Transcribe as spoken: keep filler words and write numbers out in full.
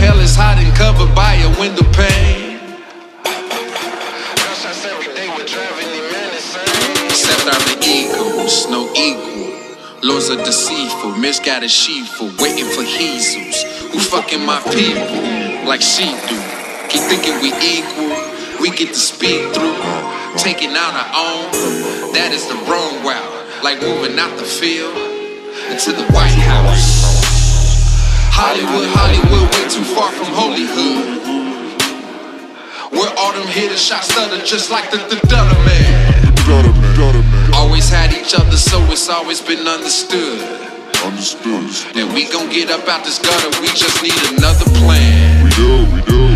hell is hot and covered by a window pane. Except I'm the eagles, no equal. Lords are deceitful, misguided sheepful, waiting for Jesus, who fucking my people like she do. Keep thinking we equal, we get to speak through, taking out our own. That is the wrong route, like moving out the field into the White House. Hollywood, Hollywood, way too far from holyhood. Where all them hitters shot Stutter just like the Dudududa man. Always had each other, so it's always been understood. Understood. And we gon' get up out this gutter, we just need another plan. We do, we do.